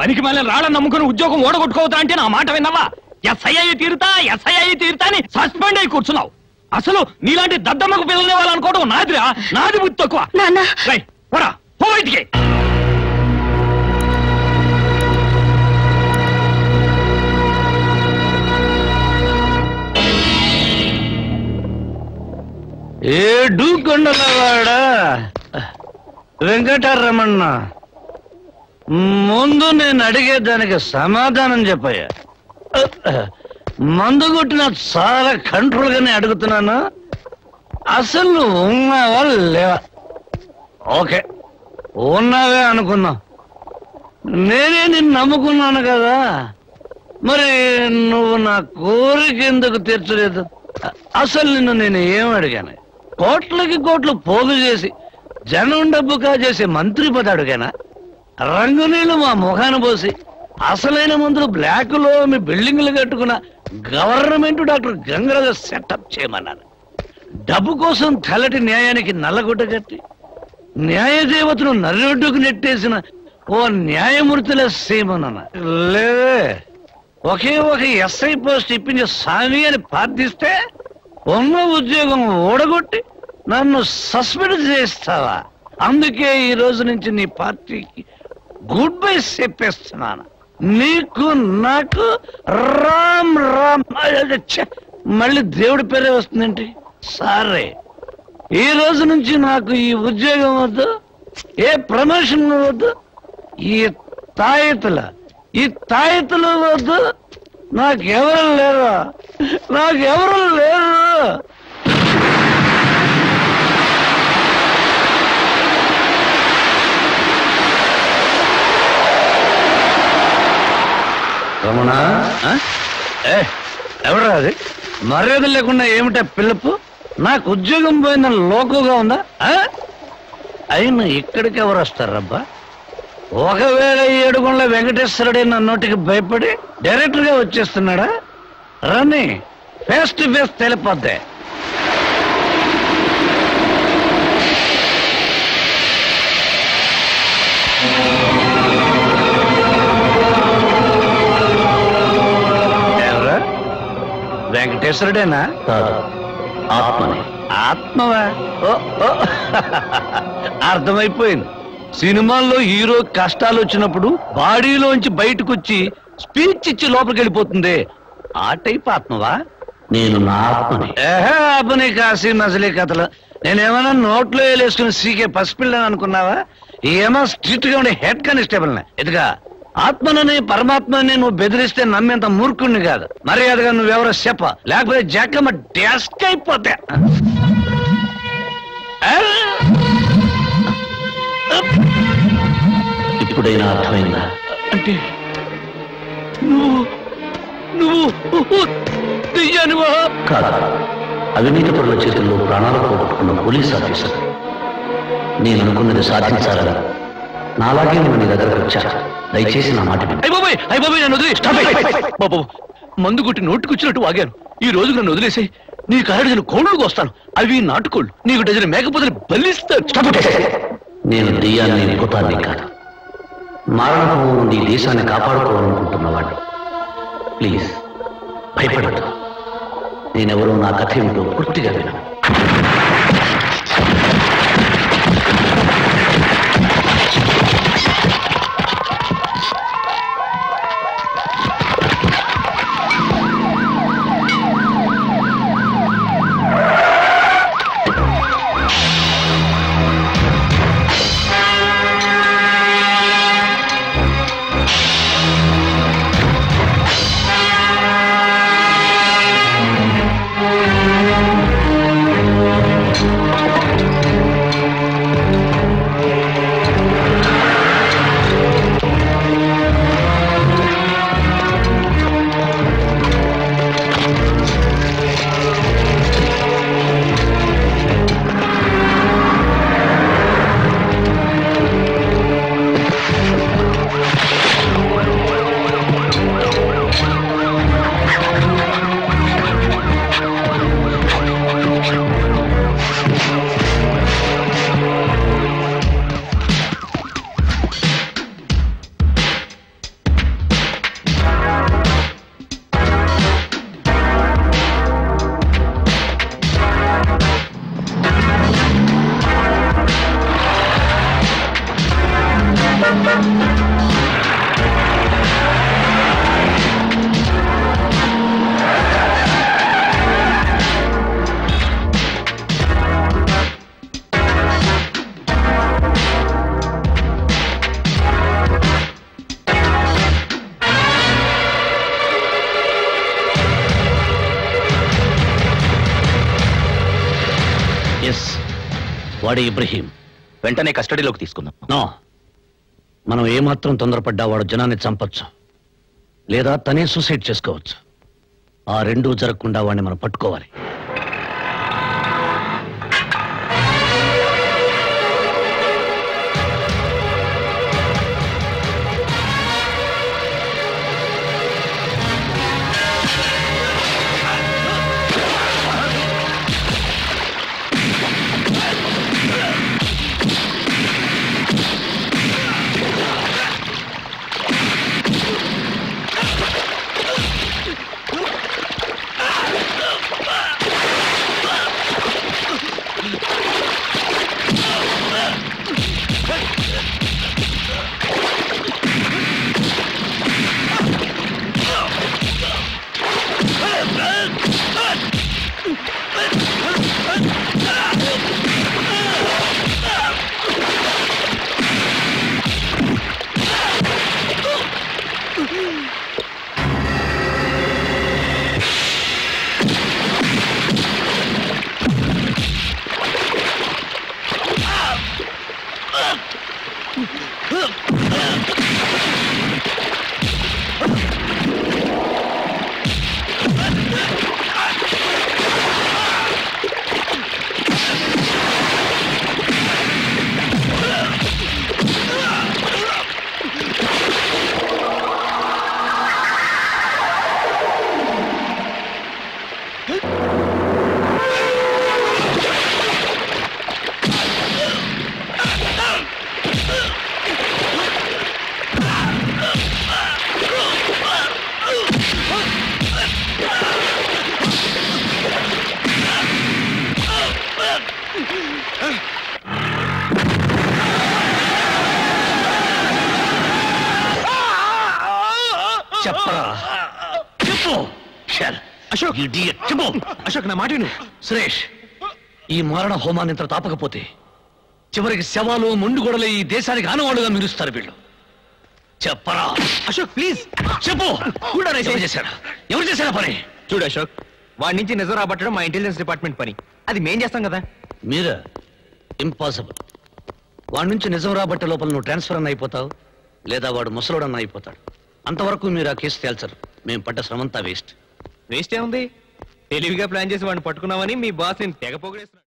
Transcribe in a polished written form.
పనికి మళ్ళీ రాళ్ళని నమ్ముకుని ఉద్యోగం ఓడగొట్టుకోవద్దా అంటే నా మాట విన్నావా? ఎస్ఐ తీరుతా అని సస్పెండ్ అయి కూర్చున్నావు. అసలు నీలాంటి దద్దమ్మకు పిల్లలే వాళ్ళనుకోవడం నాదిరా, నాది బుద్ధి తక్కువ. బయటికి ఏడు కొండలవాడ వెంకటరమణ, ముందు నేను అడిగేదానికి సమాధానం చెప్పయ్యా. మందు కొట్టిన చాలా కంట్రోల్ గానే అడుగుతున్నాను. అసలు నువ్వు ఉన్నావా లేవా? ఓకే, ఉన్నావే అనుకున్నా. నేనే నిన్ను నమ్ముకున్నాను కదా, మరి నువ్వు నా కోరిక ఎందుకు తీర్చలేదు? అసలు నిన్ను నేను ఏం అడిగాను? కోట్లకి కోట్లు పోగు చేసి జనం డబ్బు కాజేసి మంత్రి పదవి అడిగానా? రంగు నీళ్లు మా ముఖాన్ని పోసి అసలైన మందులు బ్లాక్ లో మీ బిల్డింగ్లు కట్టుకున్న గవర్నమెంట్ డాక్టర్ గంగరాజు సెటప్ చేయమన్నాను. డబ్బు కోసం తెల్లటి న్యాయానికి నల్లగుడ్డ కట్టి న్యాయ దేవతను నర్రొడ్డుకు నెట్టేసిన ఓ న్యాయమూర్తిలా చేయమన్నా. లేదే, ఒకే ఒక ఎస్ఐ పోస్ట్ ఇప్పించి స్వామి అని ప్రార్థిస్తే ఉన్న ఉద్యోగం ఓడగొట్టి నన్ను సస్పెండ్ చేస్తావా? అందుకే ఈ రోజు నుంచి నీ పార్టీకి గుడ్ బై చెప్పేస్తున్నాను. నీకు నాకు రామ్ రామ్. మళ్ళీ దేవుడి పేరే వస్తుందేంటి? సరే, ఈ రోజు నుంచి నాకు ఈ ఉద్యోగం వద్దు, ఏ ప్రమోషన్ వద్దు, ఈ తాయితులు వద్దు. నాకెవరు లేరు. రమణ, ఎవరా అది? మర్యాద లేకుండా ఏమిటా పిలుపు? నాకు ఉద్యోగం పోయిందని లోకుగా ఉందా? అయినా ఇక్కడికి ఎవరు వస్తారబ్బా? ఒకవేళ 7 వెంకటేశ్వరుడే నా నోటికి భయపడి డైరెక్టర్ గా వచ్చేస్తున్నాడా? రని ఫేస్ టు ఫేస్ తెలిపోద్దే. ఎవరా? వెంకటేశ్వరుడేనా? ఆత్మని. ఆత్మవా? అర్థమైపోయింది. సినిమాల్లో హీరో కష్టాలు వచ్చినప్పుడు బాడీలోంచి బయటకు వచ్చి స్పీచ్ ఇచ్చి లోపలికి వెళ్ళిపోతుంది. ఆ టైప్ ఆత్మవా? నేను నా ఆత్మని. ఆత్మని కాసి మసలే కథలు. నేనేమన్నా నోట్లో వేలేసుకుని సీకే పసిపిల్లని అనుకున్నావా? ఏమో స్ట్రిక్ట్ గా ఉండే హెడ్ కానిస్టేబుల్ ఎదుగా. ఆత్మనని పరమాత్మని నువ్వు బెదిరిస్తే నమ్మేంత మూర్ఖుణ్ణి కాదు. మర్యాదగా నువ్వెవరో చెప్ప, లేకపోతే జక్కమ్మ డెస్క్ అయిపోతే. ఇప్పుడైనా అర్థమైందా? అంటే నువ్వు దెయ్యానివా? కాదు, అవినీతి పరుల చేతుల్లో ప్రాణాలు పోగొట్టుకున్న పోలీస్ ఆఫీసర్. నేను అనుకున్నది సాధించాలని నాలాగే ఉన్న నీ దగ్గరకు వచ్చా. దయచేసి నా మాట. అయిపోయి నన్ను వదిలే. మందు కొట్టి నోటుకొచ్చినట్టు వాగాను. ఈ రోజు నన్ను వదిలేసాయి. నీకు 6 కోళ్లు వస్తాను. అవి నాటుకోళ్ళు. నీకు డజన్ మేకపోతే బలిస్తాను. నేను దెయ్యాన్ని కుతాన్ని కాదు, మారణం నుండి దేశాన్ని కాపాడుకోవాలనుకుంటున్నవాడిని. ప్లీజ్ భయపడద్దు. నేనెవరో నా కథ ఏమిటో పూర్తిగా విను. వాడే ఇబ్రహీం. వెంటనే కస్టడీలోకి తీసుకుందాం. నో, మనం ఏమాత్రం తొందరపడ్డా వాడు జనాన్ని చంపొచ్చు, లేదా తనే సూసైడ్ చేసుకోవచ్చు. ఆ రెండూ జరగకుండా వాడిని మనం పట్టుకోవాలి. అశోక్, నా మాట విను. సురేష్, ఈ మారణ హోమాన్ని ఇంత తాపకపోతే చివరికి శవాలు మొండుగొడలు ఈ దేశానికి ఆనవాళ్ళుగా మిరుస్తారు వీళ్ళు. చెప్పరా అశోక్, ప్లీజ్ చెప్పు. ఎవరు చేశారా పని? చూడు అశోక్, వాడి నుంచి నిజం రాబట్టడం మా ఇంటెలిజెన్స్ డిపార్ట్మెంట్ పని. అది మేం చేస్తాం కదా. మీరా? ఇంపాసిబుల్. వాడి నుంచి నిజం రాబట్టే లోపల నువ్వు ట్రాన్స్ఫర్ అన్న అయిపోతావు, లేదా వాడు ముసలోడన్న అయిపోతాడు. అంతవరకు మీరు ఆ కేసు తేల్చరు. మేము పడ్డ శ్రమంతా వేస్ట్. వేస్ట్ ఏముంది? తెలివిగా ప్లాన్ చేసి వాడిని పట్టుకున్నామని మీ బాస్ నేను తెగ పొగిడేస్తున్నా.